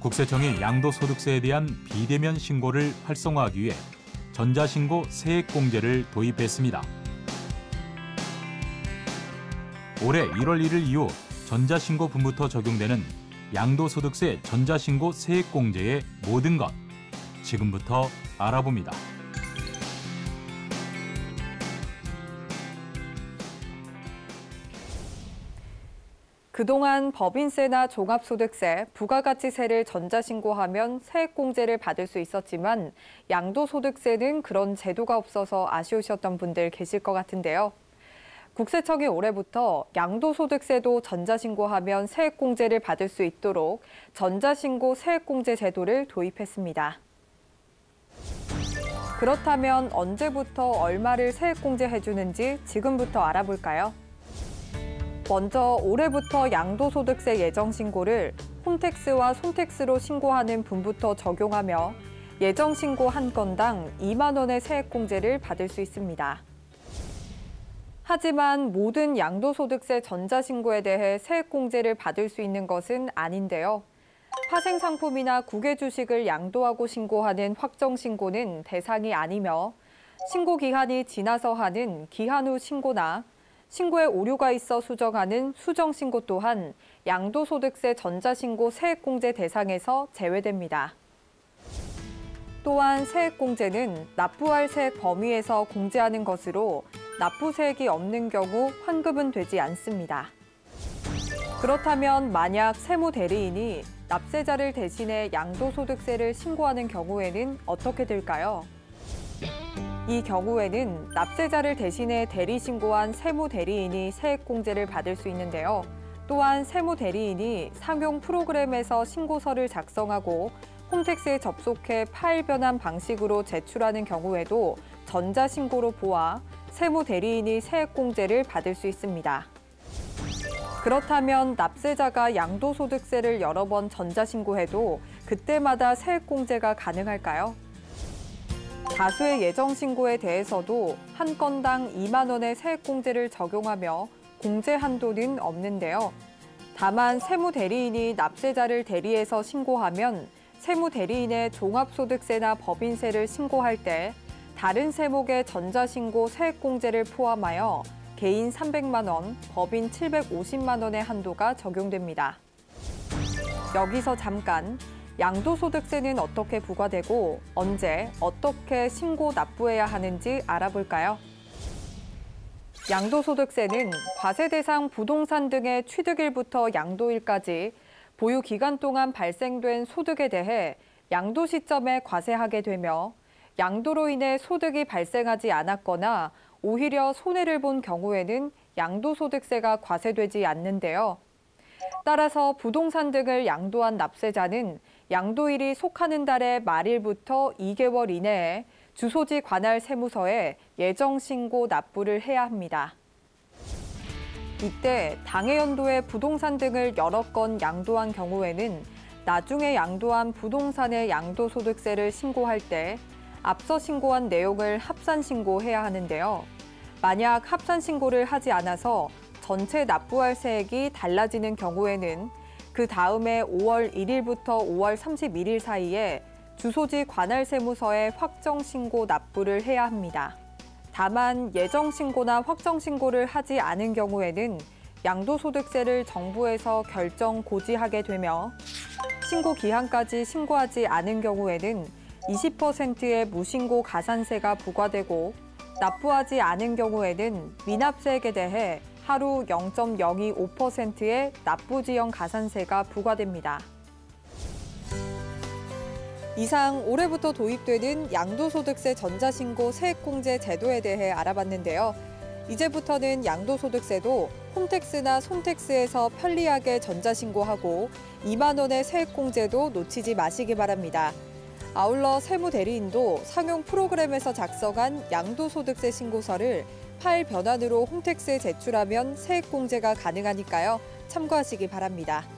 국세청이 양도소득세에 대한 비대면 신고를 활성화하기 위해 전자신고 세액공제를 도입했습니다. 올해 1월 1일 이후 전자신고분부터 적용되는 양도소득세 전자신고 세액공제의 모든 것, 지금부터 알아봅니다. 그동안 법인세나 종합소득세, 부가가치세를 전자신고하면 세액공제를 받을 수 있었지만 양도소득세는 그런 제도가 없어서 아쉬우셨던 분들 계실 것 같은데요. 국세청이 올해부터 양도소득세도 전자신고하면 세액공제를 받을 수 있도록 전자신고 세액공제 제도를 도입했습니다. 그렇다면 언제부터 얼마를 세액공제해주는지 지금부터 알아볼까요? 먼저 올해부터 양도소득세 예정신고를 홈택스와 손택스로 신고하는 분부터 적용하며 예정신고 한 건당 2만 원의 세액공제를 받을 수 있습니다. 하지만 모든 양도소득세 전자신고에 대해 세액공제를 받을 수 있는 것은 아닌데요. 파생상품이나 국외주식을 양도하고 신고하는 확정신고는 대상이 아니며 신고기한이 지나서 하는 기한 후 신고나 신고에 오류가 있어 수정하는 수정신고 또한 양도소득세 전자신고 세액공제 대상에서 제외됩니다. 또한 세액공제는 납부할 세액 범위에서 공제하는 것으로 납부세액이 없는 경우 환급은 되지 않습니다. 그렇다면 만약 세무대리인이 납세자를 대신해 양도소득세를 신고하는 경우에는 어떻게 될까요? 이 경우에는 납세자를 대신해 대리신고한 세무대리인이 세액공제를 받을 수 있는데요. 또한 세무대리인이 상용 프로그램에서 신고서를 작성하고 홈택스에 접속해 파일 변환 방식으로 제출하는 경우에도 전자신고로 보아 세무대리인이 세액공제를 받을 수 있습니다. 그렇다면 납세자가 양도소득세를 여러 번 전자신고해도 그때마다 세액공제가 가능할까요? 다수의 예정신고에 대해서도 한 건당 2만 원의 세액공제를 적용하며 공제 한도는 없는데요. 다만 세무대리인이 납세자를 대리해서 신고하면 세무대리인의 종합소득세나 법인세를 신고할 때 다른 세목의 전자신고 세액공제를 포함하여 개인 300만 원, 법인 750만 원의 한도가 적용됩니다. 여기서 잠깐, 양도소득세는 어떻게 부과되고 언제, 어떻게 신고 납부해야 하는지 알아볼까요? 양도소득세는 과세 대상 부동산 등의 취득일부터 양도일까지 보유 기간 동안 발생된 소득에 대해 양도 시점에 과세하게 되며 양도로 인해 소득이 발생하지 않았거나 오히려 손해를 본 경우에는 양도소득세가 과세되지 않는데요. 따라서 부동산 등을 양도한 납세자는 양도일이 속하는 달의 말일부터 2개월 이내에 주소지 관할 세무서에 예정신고 납부를 해야 합니다. 이때 당해 연도에 부동산 등을 여러 건 양도한 경우에는 나중에 양도한 부동산의 양도소득세를 신고할 때 앞서 신고한 내용을 합산신고해야 하는데요. 만약 합산신고를 하지 않아서 전체 납부할 세액이 달라지는 경우에는 그 다음에 5월 1일부터 5월 31일 사이에 주소지 관할 세무서에 확정신고 납부를 해야 합니다. 다만 예정신고나 확정신고를 하지 않은 경우에는 양도소득세를 정부에서 결정 고지하게 되며 신고 기한까지 신고하지 않은 경우에는 20%의 무신고 가산세가 부과되고 납부하지 않은 경우에는 미납세액에 대해 하루 0.025%의 납부지연 가산세가 부과됩니다. 이상 올해부터 도입되는 양도소득세 전자신고 세액공제 제도에 대해 알아봤는데요. 이제부터는 양도소득세도 홈택스나 손택스에서 편리하게 전자신고하고 2만 원의 세액공제도 놓치지 마시기 바랍니다. 아울러 세무대리인도 상용 프로그램에서 작성한 양도소득세 신고서를 파일 변환으로 홈택스에 제출하면 세액공제가 가능하니까요. 참고하시기 바랍니다.